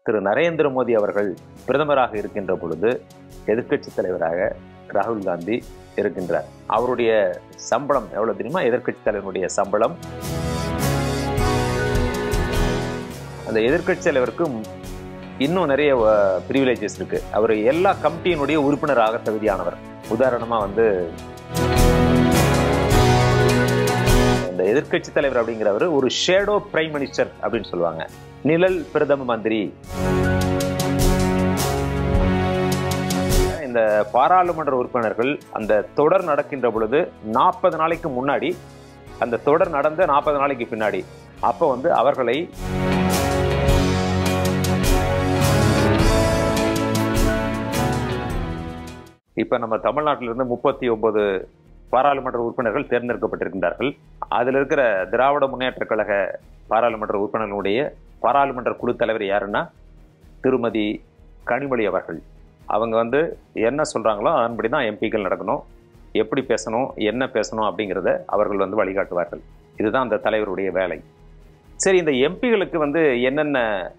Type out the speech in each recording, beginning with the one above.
திரு நரேந்திர மோடி அவர்கள் பிரதமராக இருக்கின்ற பொழுது எதிர்க்கட்சி தலைவராக ராகுல் காந்தி இருக்கின்றார். அவருடைய சம்பளம் எவ்வளவு தெரியுமா? எதிர்க்கட்சி தலைவருடைய சம்பளம். அந்த எதிர்க்கட்சி தலைவருக்கு இன்னும் நிறைய பிரிவிலேஜஸ் இருக்கு. அவர் எல்லா கமிட்டியினுடைய உறுப்பினராக தகுதியானவர். உதாரணமா இந்த எதிர்க்கட்சி தலைவர் அப்படிங்கிறவர் ஒரு ஷேடோ பிரைம் மினிஸ்டர் அப்படின்னு சொல்லுவாங்க, நிழல் பிரதம மந்திரி. இந்த பாராளுமன்ற உறுப்பினர்கள் அந்த தொடர் நடக்கின்ற பொழுது 40 நாளைக்கு முன்னாடி, அந்த தொடர் நடந்த 40 நாளைக்கு பின்னாடி, அப்ப அவர்களை இப்ப நம்ம தமிழ்நாட்டிலிருந்து 39 பாராளுமன்ற உறுப்பினர்கள் தேர்ந்தெடுக்கப்பட்டிருக்கின்றார்கள். அதில் இருக்கிற திராவிட முன்னேற்ற கழக பாராளுமன்ற உறுப்பினர்களுடைய பாராளுமன்ற குழு தலைவர் யாருன்னா திருமதி கனிமொழி அவர்கள். அவங்க என்ன சொல்றாங்களோ அதன்படிதான் எம்பிக்கள் நடக்கணும், எப்படி பேசணும், என்ன பேசணும் அப்படிங்கிறத அவர்கள் வழிகாட்டுவார்கள். இதுதான் அந்த தலைவருடைய வேலை. சரி, இந்த எம்பிகளுக்கு என்னென்ன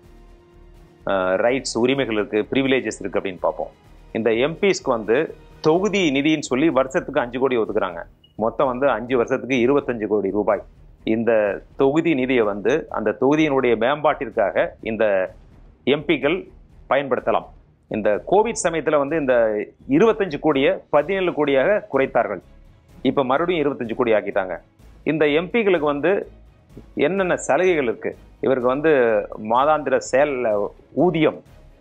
ரைட்ஸ், உரிமைகள் இருக்கு, பிரிவிலேஜஸ் இருக்கு அப்படின்னு பார்ப்போம். இந்த எம்பிஸ்க்கு தொகுதி நிதின்னு சொல்லி வருஷத்துக்கு 5 கோடி ஒதுக்குறாங்க. மொத்தம் 5 வருஷத்துக்கு 25 கோடி ரூபாய். இந்த தொகுதி நிதியை அந்த தொகுதியினுடைய மேம்பாட்டிற்காக இந்த எம்பிக்கள் பயன்படுத்தலாம். இந்த கோவிட் சமயத்தில் இந்த 25 கோடியை 17 கோடியாக குறைத்தார்கள். இப்போ மறுபடியும் 25 கோடி ஆக்கிட்டாங்க. இந்த எம்பிகளுக்கு என்னென்ன சலுகைகள் இருக்கு? இவருக்கு மாதாந்திர ஊதியம்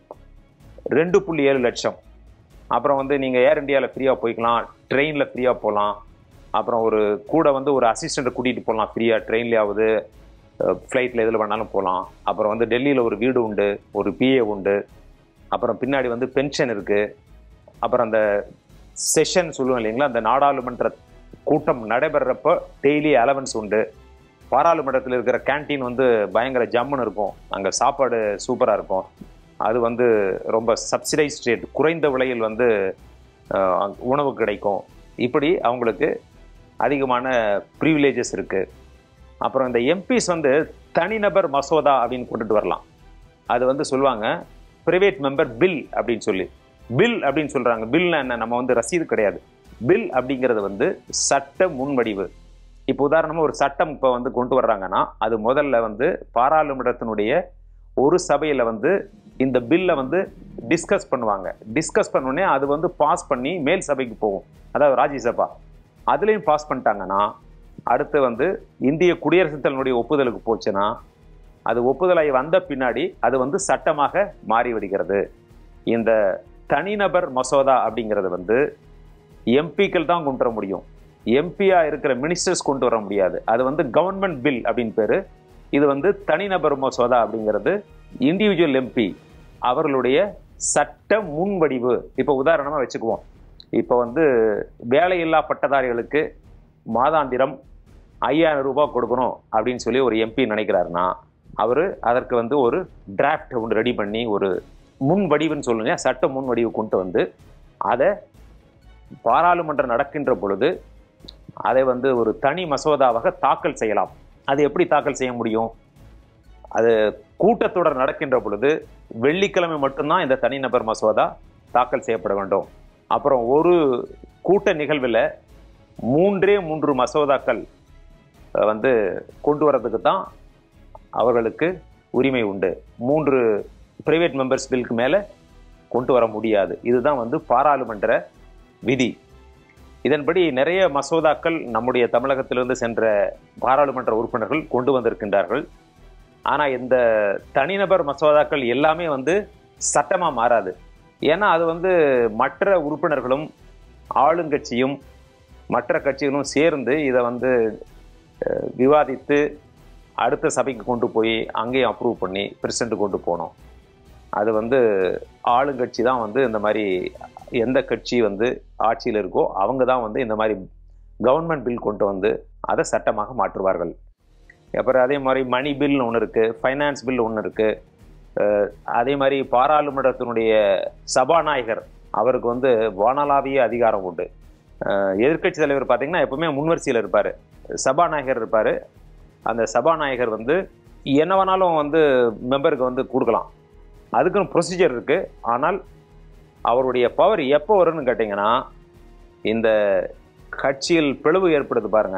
2.7 லட்சம். அப்புறம் நீங்கள் ஏர் இண்டியாவில் ஃப்ரீயாக போய்க்கலாம், ட்ரெயினில் ஃப்ரீயாக போகலாம். அப்புறம் கூட ஒரு அசிஸ்டண்ட்டை கூட்டிகிட்டு போகலாம் ஃப்ரீயாக, ட்ரெயின்லேயாவது ஃப்ளைட்டில் எதில் வேணாலும் போகலாம். அப்புறம் டெல்லியில் ஒரு வீடு உண்டு, ஒரு பிஏ உண்டு. அப்புறம் பின்னாடி பென்ஷன் இருக்குது. அப்புறம் அந்த செஷன் சொல்லுவோம் இல்லைங்களா, அந்த நாடாளுமன்ற கூட்டம் நடைபெறப்போ டெய்லி அலவன்ஸ் உண்டு. பாராளுமன்றத்தில் இருக்கிற கேன்டீன் பயங்கர ஜம்முன்னு இருக்கும், அங்கே சாப்பாடு சூப்பராக இருக்கும். அது ரொம்ப சப்சிடைஸ்ட் ரேட், குறைந்த விலையில் உணவு கிடைக்கும். இப்படி அவங்களுக்கு அதிகமான ப்ரிவிலேஜஸ் இருக்கு. அப்புறம் இந்த எம்பிஸ் தனிநபர் மசோதா அப்படின்னு கொண்டுட்டு வரலாம். அது சொல்லுவாங்க பிரைவேட் மெம்பர் பில் அப்படின்னு சொல்லி. பில் அப்படின்னு சொல்றாங்க. பில்னா என்ன? நம்ம ரசீது கிடையாது. பில் அப்படிங்கிறது சட்ட முன்வடிவு. இப்போ உதாரணமா ஒரு சட்டம் இப்போ கொண்டு வர்றாங்கன்னா அது முதல்ல பாராளுமன்றத்தினுடைய ஒரு சபையில இந்த பில்லை டிஸ்கஸ் பண்ணுவாங்க. டிஸ்கஸ் பண்ணோடனே அது பாஸ் பண்ணி மேல் சபைக்கு போகும், அதாவது ராஜ்யசபா. அதுலேயும் பாஸ் பண்ணிட்டாங்கன்னா அடுத்து இந்திய குடியரசுத் தலைவருடைய ஒப்புதலுக்கு போச்சுன்னா அது ஒப்புதலாகி வந்த பின்னாடி அது சட்டமாக மாறிவிடுகிறது. இந்த தனிநபர் மசோதா அப்படிங்கிறது எம்பிக்கள் தான் கொண்டு வர முடியும். எம்பியா இருக்கிற மினிஸ்டர்ஸ் கொண்டு வர முடியாது. அது கவர்மெண்ட் பில் அப்படின்னு பேரு. இது தனிநபர் மசோதா அப்படிங்கிறது இண்டிவிஜுவல் எம்பி அவர்களுடைய சட்ட முன்வடிவு. இப்போ உதாரணமா வச்சுக்குவோம். இப்போ வேலையில்லா பட்டதாரிகளுக்கு மாதாந்திரம் 5000 ரூபாய் கொடுக்கணும் அப்படின்னு சொல்லி ஒரு எம்பி நினைக்கிறாருன்னா அவர் அதற்கு ஒரு டிராஃப்ட் ஒன்று ரெடி பண்ணி, ஒரு முன்வடிவுன்னு சொல்லுங்க, சட்ட முன்வடிவு கொண்டு அதை பாராளுமன்றம் நடக்கின்ற பொழுது அதை ஒரு தனி மசோதாவாக தாக்கல் செய்யலாம். அது எப்படி தாக்கல் செய்ய முடியும்? அது கூட்டத்தொடர் நடக்கின்ற பொழுது வெள்ளிக்கிழமை மட்டும்தான் இந்த தனிநபர் மசோதா தாக்கல் செய்யப்பட வேண்டும். அப்புறம் ஒரு கூட்ட நிகழ்வில் 3 மசோதாக்கள் கொண்டு வரதுக்கு தான் அவர்களுக்கு உரிமை உண்டு. 3 பிரைவேட் மெம்பர்ஸ் பில்லுக்கு மேலே கொண்டு வர முடியாது. இதுதான் பாராளுமன்ற விதி. இதன்படி நிறைய மசோதாக்கள் நம்முடைய தமிழகத்திலிருந்து சென்ற பாராளுமன்ற உறுப்பினர்கள் கொண்டு வந்திருக்கின்றார்கள். ஆனால் இந்த தனிநபர் மசோதாக்கள் எல்லாமே சட்டமாக மாறாது. ஏன்னா அது மற்ற உறுப்பினர்களும் ஆளுங்கட்சியும் மற்ற கட்சிகளும் சேர்ந்து இதை விவாதித்து அடுத்த சபைக்கு கொண்டு போய் அங்கேயும் அப்ரூவ் பண்ணி பிரசிடண்ட் கொண்டு போனோம். அது ஆளுங்கட்சி தான் இந்த மாதிரி எந்த கட்சி ஆட்சியில் இருக்கோ அவங்க தான் இந்த மாதிரி கவர்மெண்ட் பில் கொண்டு அதை சட்டமாக மாற்றுவார்கள். அப்புறம் அதே மாதிரி மணி பில்னு ஒன்று இருக்குது, ஃபைனான்ஸ் பில் ஒன்று இருக்குது. அதே மாதிரி பாராளுமன்றத்தினுடைய சபாநாயகர் அவருக்கு வானளாவிய அதிகாரம் உண்டு. எதிர்க்கட்சி தலைவர் பார்த்தீங்கன்னா எப்பவுமே முன்வரிசையில் இருப்பார், சபாநாயகர் இருப்பார். அந்த சபாநாயகர் என்ன வேணாலும் மெம்பருக்கு கொடுக்கலாம். அதுக்குன்னு ப்ரொசீஜர் இருக்கு. ஆனால் அவருடைய பவர் எப்போ வரும்னு கேட்டிங்கன்னா, இந்த கட்சியில் பிளவு ஏற்படுது பாருங்க,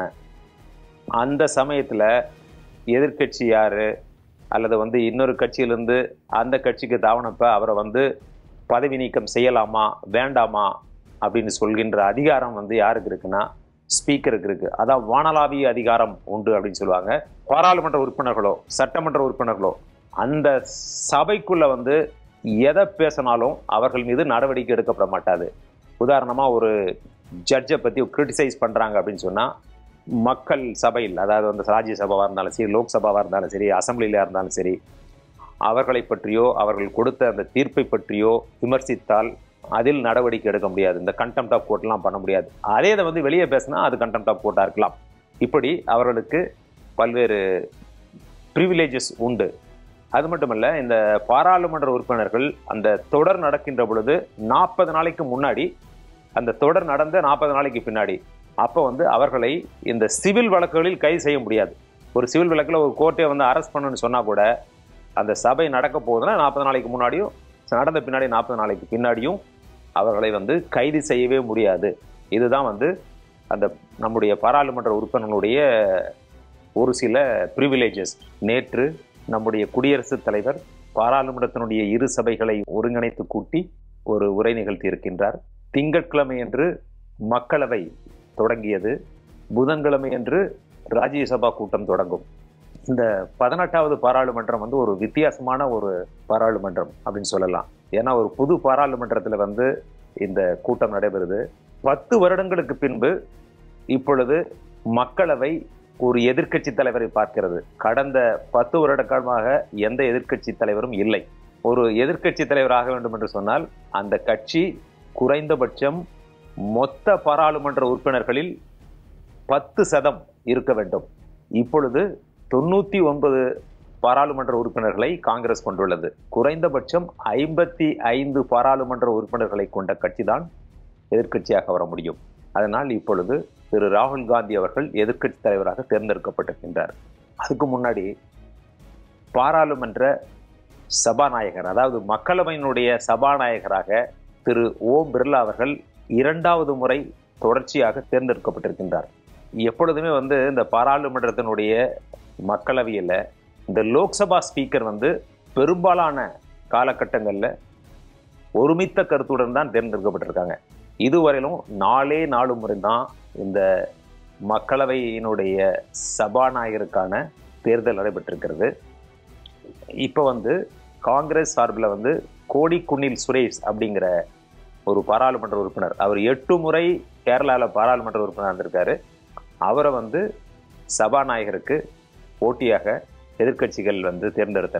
அந்த சமயத்தில் எதிர்கட்சி யாரு அல்லது இன்னொரு கட்சியிலிருந்து அந்த கட்சிக்கு தாவனப்ப அவரை பதவி நீக்கம் செய்யலாமா வேண்டாமா அப்படின்னு சொல்கின்ற அதிகாரம் யாருக்கு இருக்குன்னா ஸ்பீக்கருக்கு இருக்கு. அதான் வானளாவிய அதிகாரம் உண்டு அப்படின்னு சொல்லுவாங்க. பாராளுமன்ற உறுப்பினர்களோ சட்டமன்ற உறுப்பினர்களோ அந்த சபைக்குள்ள எதை பேசினாலும் அவர்கள் மீது நடவடிக்கை எடுக்கப்பட மாட்டாது. உதாரணமா ஒரு ஜட்ஜை பத்தி கிரிட்டிசைஸ் பண்றாங்க அப்படின்னு சொன்னா, மக்கள் சபையில், அதாவது ராஜ்யசபாவா இருந்தாலும் சரி, லோக்சபாவா இருந்தாலும் சரி, அசம்பிளியில இருந்தாலும் சரி, அவர்களை பற்றியோ அவர்கள் கொடுத்த அந்த தீர்ப்பை பற்றியோ விமர்சித்தால் அதில் நடவடிக்கை எடுக்க முடியாது. இந்த கண்டெம்ட் ஆஃப் கோர்ட்லாம் பண்ண முடியாது. அதே இதை வெளியே பேசினா அது கண்டெம்ட் ஆஃப் கோர்ட்டா இருக்கலாம். இப்படி அவர்களுக்கு பல்வேறு ப்ரிவிலேஜஸ் உண்டு. அது மட்டுமல்ல, இந்த பாராளுமன்ற உறுப்பினர்கள் அந்த தொடர் நடக்கின்ற பொழுது 40 நாளைக்கு முன்னாடி, அந்த தொடர் நடந்த 40 நாளைக்கு பின்னாடி, அப்போ அவர்களை இந்த சிவில் வழக்குகளில் கைது செய்ய முடியாது. ஒரு சிவில் வழக்கில் ஒரு கோர்ட்டே அரெஸ்ட் பண்ணணும்னு சொன்னா கூட, அந்த சபை நடக்க போகுதுன்னா 40 நாளைக்கு முன்னாடியும் நடந்த பின்னாடி 40 நாளைக்கு பின்னாடியும் அவர்களை கைது செய்யவே முடியாது. இதுதான் அந்த நம்முடைய பாராளுமன்ற உறுப்பினர்களுடைய ஒரு சில ப்ரிவிலேஜஸ். நேற்று நம்முடைய குடியரசுத் தலைவர் பாராளுமன்றத்தினுடைய இரு சபைகளை ஒருங்கிணைத்து கூட்டி ஒரு உரை நிகழ்த்தி இருக்கின்றார். திங்கட்கிழமை அன்று மக்களவை தொடங்கியது, புதன்கிழமை அன்று ராஜ்யசபா கூட்டம் தொடங்கும். இந்த 18வது பாராளுமன்றம் ஒரு வித்தியாசமான ஒரு பாராளுமன்றம் அப்படின்னு சொல்லலாம். ஏன்னா ஒரு புது பாராளுமன்றத்தில் இந்த கூட்டம் நடைபெறுது. 10 வருடங்களுக்கு பின்பு இப்பொழுது மக்களவை ஒரு எதிர்க்கட்சி தலைவரை பார்க்கிறது. கடந்த 10 வருட காலமாக எந்த எதிர்க்கட்சி தலைவரும் இல்லை. ஒரு எதிர்க்கட்சி தலைவர் ஆக வேண்டும் என்று சொன்னால் அந்த கட்சி குறைந்தபட்சம் மொத்த பாராளுமன்ற உறுப்பினர்களில் 10% இருக்க வேண்டும். இப்பொழுது 99 பாராளுமன்ற உறுப்பினர்களை காங்கிரஸ் கொண்டுள்ளது. குறைந்தபட்சம் 55 பாராளுமன்ற உறுப்பினர்களை கொண்ட கட்சி தான் எதிர்க்கட்சியாக வர முடியும். அதனால் இப்பொழுது திரு ராகுல் காந்தி அவர்கள் எதிர்க்கட்சி தலைவராக தேர்ந்தெடுக்கப்பட்டிருக்கின்றார். அதுக்கு முன்னாடி பாராளுமன்ற சபாநாயகர், அதாவது மக்களவையினுடைய சபாநாயகராக திரு ஓம் பிர்லா அவர்கள் 2வது முறை தொடர்ச்சியாக தேர்ந்தெடுக்கப்பட்டிருக்கின்றார். எப்பொழுதுமே இந்த பாராளுமன்றத்தினுடைய மக்களவையில் இந்த லோக்சபா ஸ்பீக்கர் பெரும்பாலான காலகட்டங்களில் ஒருமித்த கருத்துடன் தான் தேர்ந்தெடுக்கப்பட்டிருக்காங்க. இதுவரையிலும் 4 முறை தான் இந்த மக்களவையினுடைய சபாநாயகருக்கான தேர்தல் நடைபெற்றிருக்கிறது. இப்போ காங்கிரஸ் சார்பில் கோடி குன்னில் சுரேஷ் அப்படிங்கிற ஒரு பாராளுமன்ற உறுப்பினர், அவர் 8 முறை கேரளாவில் பாராளுமன்ற உறுப்பினர் இருந்திருக்காரு. அவரை சபாநாயகருக்கு போட்டியாக எதிர்க்கட்சிகள் தேர்ந்தெடுத்தன.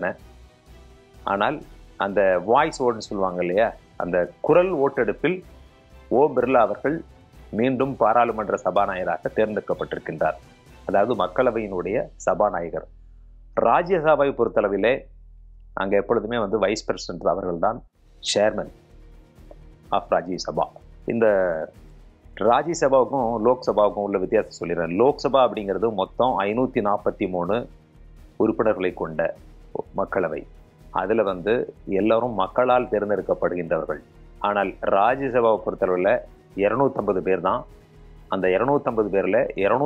ஆனால் அந்த வாய்ஸ் ஓட்டுன்னு சொல்லுவாங்க இல்லையா, அந்த குரல் ஓட்டெடுப்பில் ஓம் பிர்லா அவர்கள் மீண்டும் பாராளுமன்ற சபாநாயகராக தேர்ந்தெடுக்கப்பட்டிருக்கின்றார். அதாவது மக்களவையினுடைய சபாநாயகர். ராஜ்யசபாவை பொறுத்தளவிலே அங்கே எப்பொழுதுமே வைஸ் பிரசிடென்ட் அவர்கள் தான் சேர்மன் ஆஃப் ராஜ்யசபா. இந்த ராஜ்யசபாவுக்கும் லோக்சபாவுக்கும் உள்ள வித்தியாசம் சொல்லிடுறேன். லோக்சபா அப்படிங்கிறது மொத்தம் 543 உறுப்பினர்களை கொண்ட மக்களவை. அதில் எல்லாரும் மக்களால் தேர்ந்தெடுக்கப்படுகின்றவர்கள். ஆனால் ராஜ்யசபாவை பொறுத்தளவில் 250 பேர் தான். அந்த 250 பேரில்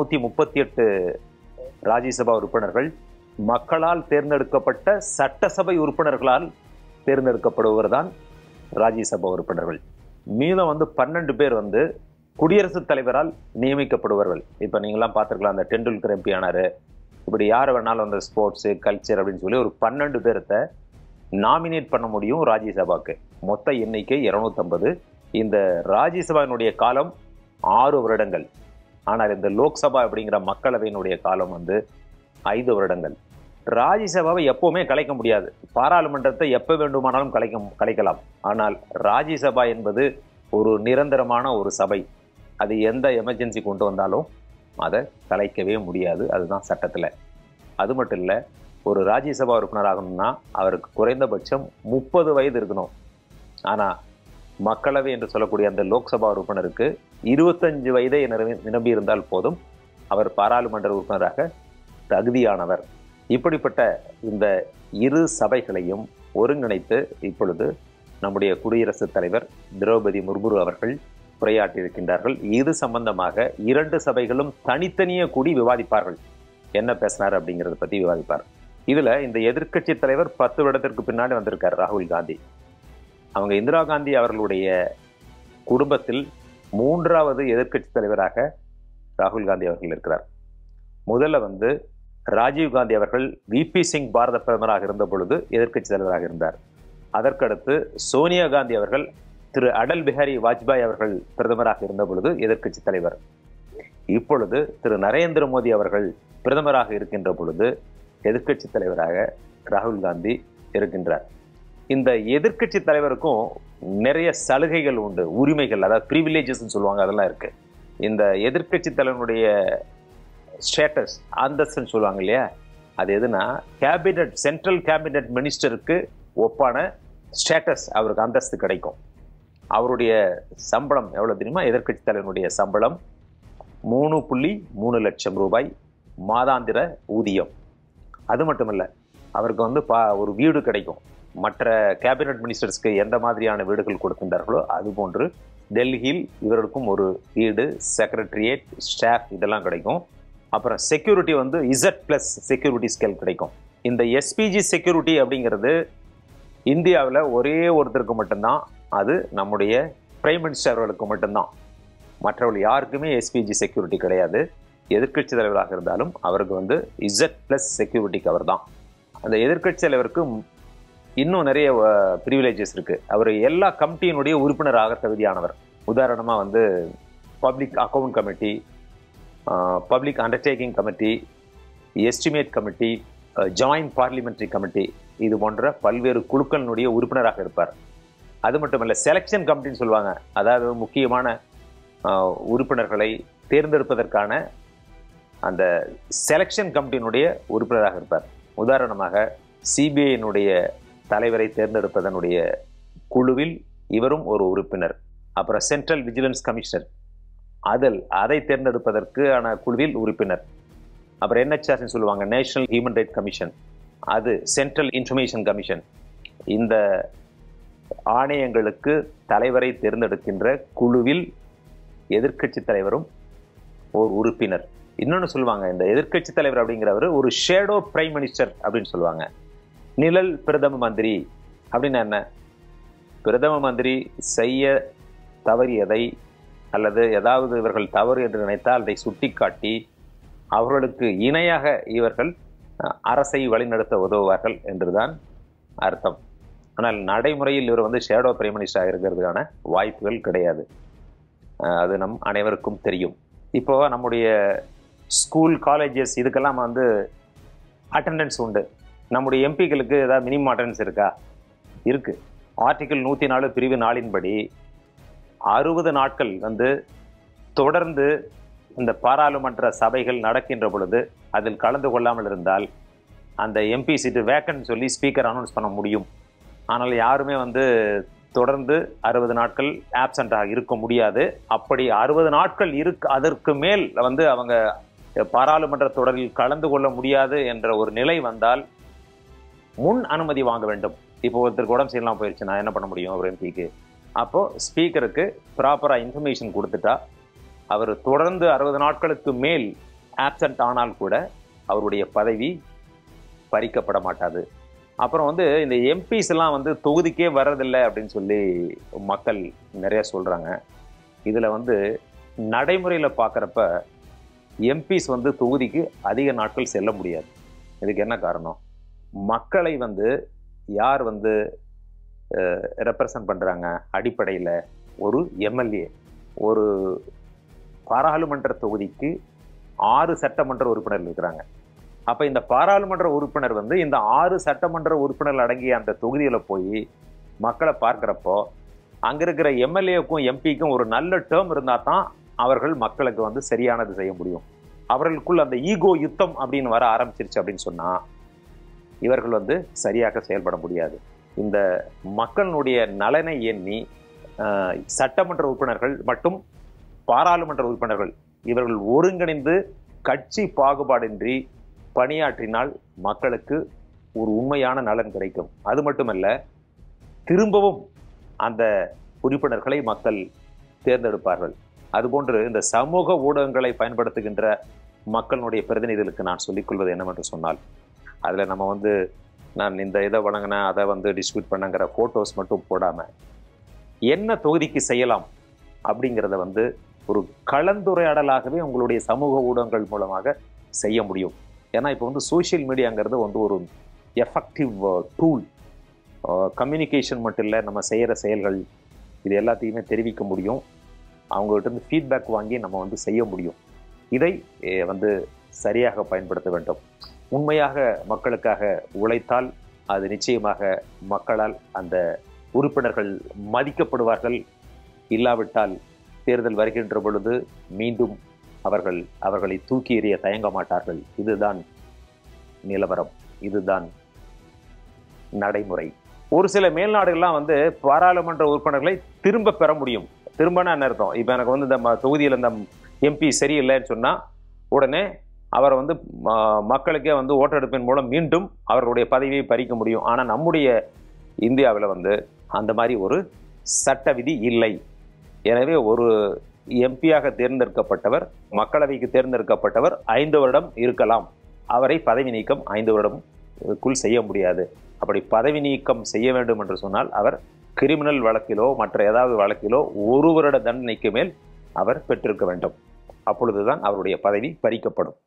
238 ராஜ்யசபா உறுப்பினர்கள் மக்களால் தேர்ந்தெடுக்கப்பட்ட சட்டசபை உறுப்பினர்களால் தேர்ந்தெடுக்கப்படுவர் தான் ராஜ்யசபா உறுப்பினர்கள். மீதம் 12 பேர் குடியரசுத் தலைவரால் நியமிக்கப்படுவார்கள். இப்போ நீங்களாம் பார்த்துருக்கலாம், அந்த டெண்டுல்கர் எம்பி ஆனார். இப்படி யார் வேணாலும் அந்த ஸ்போர்ட்ஸு கல்ச்சர் அப்படின்னு சொல்லி ஒரு 12 பேர்த்த நாமினேட் பண்ண முடியும் ராஜ்யசபாவுக்கு. மொத்த எண்ணிக்கை 250. இந்த ராஜ்யசபாவினுடைய காலம் 6 வருடங்கள். ஆனால் இந்த லோக்சபா அப்படிங்கிற மக்களவையினுடைய காலம் 5 வருடங்கள். ராஜ்யசபாவை எப்பவுமே கலைக்க முடியாது. பாராளுமன்றத்தை எப்போ வேண்டுமானாலும் கலைக்கலாம். ஆனால் ராஜ்யசபா என்பது ஒரு நிரந்தரமான ஒரு சபை. அது எந்த எமர்ஜென்சி கொண்டு வந்தாலும் அதை கலைக்கவே முடியாது. அதுதான் சட்டத்தில். அது மட்டும் இல்லை, ஒரு ராஜ்யசபா உறுப்பினர் ஆகணும்னா அவருக்கு குறைந்தபட்சம் 30 வயது இருக்கணும். ஆனால் மக்களவை என்று சொல்லக்கூடிய அந்த லோக்சபா உறுப்பினருக்கு 25 வயதை நிரம்பி இருந்தால் போதும், அவர் பாராளுமன்ற உறுப்பினராக தகுதியானவர். இப்படிப்பட்ட இந்த இரு சபைகளையும் ஒருங்கிணைத்து இப்பொழுது நம்முடைய குடியரசுத் தலைவர் திரௌபதி முர்மு அவர்கள் உரையாற்றியிருக்கின்றார்கள். இது சம்பந்தமாக 2 சபைகளும் தனித்தனியே கூடி விவாதிப்பார்கள். என்ன பேசினார் அப்படிங்கிறத பத்தி விவாதிப்பார். இதுல இந்த எதிர்க்கட்சி தலைவர் 10 வருடத்திற்கு பின்னாடி வந்திருக்கார் ராகுல் காந்தி. அவங்க இந்திரா காந்தி அவர்களுடைய குடும்பத்தில் 3வது எதிர்க்கட்சி தலைவராக ராகுல் காந்தி அவர்கள் இருக்கிறார். முதல்ல ராஜீவ் காந்தி அவர்கள் விபி சிங் பாரத பிரதமராக இருந்த பொழுது எதிர்க்கட்சி தலைவராக இருந்தார். அதற்கடுத்து சோனியா காந்தி அவர்கள் திரு அடல் பிஹாரி வாஜ்பாய் அவர்கள் பிரதமராக இருந்த பொழுது எதிர்க்கட்சி தலைவர். இப்பொழுது திரு நரேந்திர மோடி அவர்கள் பிரதமராக இருக்கின்ற பொழுது எதிர்க்கட்சி தலைவராக ராகுல் காந்தி இருக்கின்றார். இந்த எதிர்க்கட்சி தலைவருக்கும் நிறைய சலுகைகள் உண்டு, உரிமைகள், அதாவது பிரிவிலேஜஸ் சொல்லுவாங்க, அதெல்லாம் இருக்கு. இந்த எதிர்க்கட்சி தலைவனுடைய ஸ்டேட்டஸ், அந்தஸ்துன்னு சொல்லுவாங்க இல்லையா, அது எதுனா கேபினட், சென்ட்ரல் கேபினட் மினிஸ்டருக்கு ஒப்பான ஸ்டேட்டஸ் அவருக்கு அந்தஸ்து கிடைக்கும். அவருடைய சம்பளம் எவ்வளவு தெரியுமா? எதிர்க்கட்சி தலைவனுடைய சம்பளம் 3.3 லட்சம் ரூபாய் மாதாந்திர ஊதியம். அது மட்டுமல்ல, அவருக்கு ஒரு வீடு கிடைக்கும். மற்ற கேபினட் மினிஸ்டர்ஸ்க்கு எந்த மாதிரியான வீடுகள் கொடுக்கின்றார்களோ அதுபோன்று டெல்லியில் இவருக்கும் ஒரு வீடு, செக்ரட்டரியேட், ஸ்டாஃப் இதெல்லாம் கிடைக்கும். அப்புறம் செக்யூரிட்டி Z+ செக்யூரிட்டி ஸ்கேல் கிடைக்கும். இந்த எஸ்பிஜி செக்யூரிட்டி அப்படிங்கிறது இந்தியாவில் ஒரே ஒருத்தருக்கு மட்டும்தான், அது நம்முடைய பிரைம் மினிஸ்டர் அவர்களுக்கு மட்டும்தான். மற்றவர்கள் யாருக்குமே எஸ்பிஜி செக்யூரிட்டி கிடையாது. எதிர்க்கட்சி தலைவராக இருந்தாலும் அவருக்கு Z+ செக்யூரிட்டி கவர் தான். அந்த எதிர்க்கட்சி தலைவருக்கு இன்னும் நிறைய ப்ரிவிலேஜஸ் இருக்கு. அவர் எல்லா கமிட்டியினுடைய உறுப்பினராக தகுதியானவர். உதாரணமா public account committee, public undertaking committee, estimate committee, joint parliamentary committee, இது போன்ற பல்வேறு குழுக்களினுடைய உறுப்பினராக இருப்பார். அது மட்டுமல்ல, செலெக்ஷன் கமிட்டின்னு சொல்லுவாங்க, அதாவது முக்கியமான உறுப்பினர்களை தேர்ந்தெடுப்பதற்கான அந்த செலெக்ஷன் கமிட்டியினுடைய உறுப்பினராக இருப்பார். உதாரணமாக சிபிஐனுடைய தலைவரை தேர்ந்தெடுப்பதனுடைய குழுவில் இவரும் ஒரு உறுப்பினர். அப்புறம் சென்ட்ரல் விஜிலன்ஸ் கமிஷனர், அதை தேர்ந்தெடுப்பதற்கான குழுவில் உறுப்பினர். அப்புறம் NHRன்னு சொல்லுவாங்க, நேஷனல் ஹியூமன் ரைட் கமிஷன், அது சென்ட்ரல் இன்ஃபர்மேஷன் கமிஷன். இந்த ஆணையங்களுக்கு தலைவரை தேர்ந்தெடுக்கின்ற குழுவில் எதிர்க்கட்சி தலைவரும் ஒரு உறுப்பினர். இன்னொன்னு சொல்லுவாங்க, இந்த எதிர்க்கட்சி தலைவர் அப்படிங்கிறவர் ஒரு ஷேடோ பிரைம் மினிஸ்டர் அப்படின்னு சொல்லுவாங்க. நிழல் பிரதம மந்திரி அப்படின்னா என்ன? பிரதம மந்திரி செய்ய தவறியதை அல்லது ஏதாவது இவர்கள் தவறு என்று நினைத்தால் அதை சுட்டிக்காட்டி அவர்களுக்கு இணையாக இவர்கள் அரசை வழிநடத்த உதவுவார்கள் என்றுதான் அர்த்தம். ஆனால் நடைமுறையில் இவர் ஷேடோ பிரைம் மினிஸ்டராக இருக்கிறதுக்கான வாய்ப்புகள் கிடையாது. அது நம் அனைவருக்கும் தெரியும். இப்போ நம்முடைய ஸ்கூல், காலேஜஸ் இதுக்கெல்லாம் அட்டெண்டன்ஸ் உண்டு. நம்முடைய எம்பிக்களுக்கு ஏதாவது மினிமம் அட்டெண்டன்ஸ் இருக்கா? இருக்கு. ஆர்டிகிள் 104 பிரிவு 4 படி 60 நாட்கள் தொடர்ந்து இந்த பாராளுமன்ற சபைகள் நடக்கின்ற பொழுது அதில் கலந்து கொள்ளாமல் இருந்தால் அந்த எம்பி சீட்டு வேக்கன்ட் சொல்லி ஸ்பீக்கர் அனௌன்ஸ் பண்ண முடியும். ஆனால் யாருமே தொடர்ந்து 60 நாட்கள் ஆப்சண்டாக இருக்க முடியாது. அப்படி 60 நாட்கள் அதற்கு மேல் அவங்க பாராளுமன்ற தொடரில் கலந்து கொள்ள முடியாது என்ற ஒரு நிலை வந்தால் முன் அனுமதி வாங்க வேண்டும். இப்போ ஒருத்தருக்கு உடம்பு சரியில்லாம போயிடுச்சு, நான் என்ன பண்ண முடியும் ஒரு எம்பிக்கு? அப்போ ஸ்பீக்கருக்கு ப்ராப்பரா இன்ஃபர்மேஷன் கொடுத்துட்டா அவர் தொடர்ந்து 60 நாட்களுக்கு மேல் ஆப்சண்ட் ஆனால் கூட அவருடைய பதவி பறிக்கப்பட மாட்டாது. அப்புறம் இந்த எம்பிஸ் எல்லாம் தொகுதிக்கே வர்றதில்லை அப்படின்னு சொல்லி மக்கள் நிறைய சொல்றாங்க. இதுல நடைமுறையில பார்க்குறப்ப எம்பிஸ் தொகுதிக்கு அதிக நாட்கள் செல்ல முடியாது. இதுக்கு என்ன காரணம்? மக்களை யார் ரெப்ரசன்ட் பண்றாங்க? அடிப்படையில் ஒரு எம்எல்ஏ ஒரு பாராளுமன்ற தொகுதிக்கு 6 சட்டமன்ற உறுப்பினர்கள் இருக்கிறாங்க. அப்ப இந்த பாராளுமன்ற உறுப்பினர் இந்த 6 சட்டமன்ற உறுப்பினர்கள் அடங்கிய அந்த தொகுதியில போய் மக்களை பார்க்கிறப்போ அங்க இருக்கிற எம்எல்ஏக்கும் எம்பிக்கும் ஒரு நல்ல டேர்ம் இருந்தா தான் அவர்கள் மக்களுக்கு சரியானது செய்ய முடியும். அவர்களுக்குள்ள அந்த ஈகோ யுத்தம் அப்படின்னு வர ஆரம்பிச்சிருச்சு அப்படின்னு சொன்னா இவர்கள் சரியாக செயல்பட முடியாது. இந்த மக்களுடைய நலனை எண்ணி சட்டமன்ற உறுப்பினர்கள் மற்றும் பாராளுமன்ற உறுப்பினர்கள் இவர்கள் ஒருங்கிணைந்து கட்சி பாகுபாடின்றி பணியாற்றினால் மக்களுக்கு ஒரு உண்மையான நலன் கிடைக்கும். அது மட்டுமல்ல, திரும்பவும் அந்த உறுப்பினர்களை மக்கள் தேர்ந்தெடுப்பார்கள். அதுபோன்று இந்த சமூக ஊடகங்களை பயன்படுத்துகின்ற மக்களுடைய பிரதிநிதிகளுக்கு நான் சொல்லிக்கொள்வது என்னவென்று சொன்னால், அதில் நம்ம நான் இந்த இதை வழங்கினேன், அதை டிஸ்ட்ரிபியூட் பண்ணங்கிற ஃபோட்டோஸ் மட்டும் போடாமல் என்ன தொகுதிக்கு செய்யலாம் அப்படிங்கிறத ஒரு கலந்துரையாடலாகவே உங்களுடைய சமூக ஊடகங்கள் மூலமாக செய்ய முடியும். ஏன்னா இப்போ சோஷியல் மீடியாங்கிறது ஒரு எஃபெக்டிவ் டூல். கம்யூனிகேஷன் மட்டும் இல்லை, நம்ம செய்கிற செயல்கள் இது எல்லாத்தையுமே தெரிவிக்க முடியும். அவங்ககிட்ட ஃபீட்பேக் வாங்கி நம்ம செய்ய முடியும். இதை சரியாக பயன்படுத்த வேண்டும். உண்மையாக மக்களுக்காக உழைத்தால் அது நிச்சயமாக மக்களால் அந்த உறுப்பினர்கள் மதிக்கப்படுவார்கள். இல்லாவிட்டால் தேர்தல் வருகின்ற பொழுது மீண்டும் அவர்களை தூக்கி எறிய தயங்க மாட்டார்கள். இதுதான் நிலவரம், இதுதான் நடைமுறை. ஒரு சில மேல்நாடுகள்லாம் பாராளுமன்ற உறுப்பினர்களை திரும்ப பெற முடியும். திரும்பனா என்ன அர்த்தம்? இப்போ எனக்கு இந்த தொகுதியில் இந்த எம்பி சரியில்லைன்னு சொன்னால் உடனே அவரை மக்களுக்கே ஓட்டெடுப்பின் மூலம் மீண்டும் அவர்களுடைய பதவியை பறிக்க முடியும். ஆனால் நம்முடைய இந்தியாவில் அந்த மாதிரி ஒரு சட்ட விதி இல்லை. எனவே ஒரு எம்பியாக தேர்ந்தெடுக்கப்பட்டவர், மக்களவைக்கு தேர்ந்தெடுக்கப்பட்டவர் 5 வருடம் இருக்கலாம். அவரை பதவி நீக்கம் 5 வருடம்க்குள் செய்ய முடியாது. அப்படி பதவி நீக்கம் செய்ய வேண்டும் என்று சொன்னால் அவர் கிரிமினல் வழக்கிலோ மற்ற ஏதாவது வழக்கிலோ 1 வருட தண்டனைக்கு மேல் அவர் பெற்றிருக்க வேண்டும். அப்பொழுதுதான் அவருடைய பதவி பறிக்கப்படும்.